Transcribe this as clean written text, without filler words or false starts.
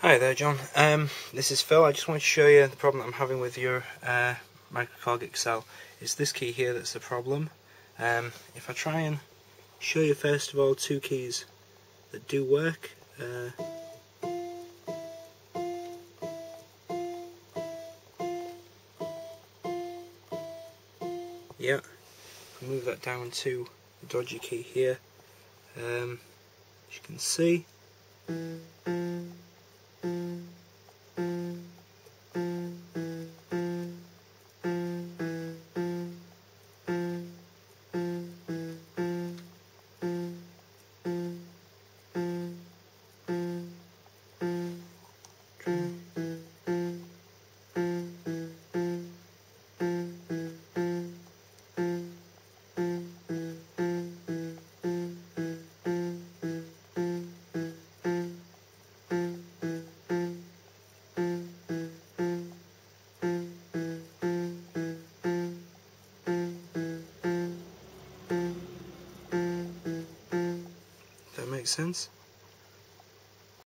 Hi there, John. This is Phil. I just wanted to show you the problem that I'm having with your korg XL. It's this key here that's the problem. If I try and show you first of all two keys that do work. Yeah, I'll move that down to the dodgy key here. As you can see, that makes sense.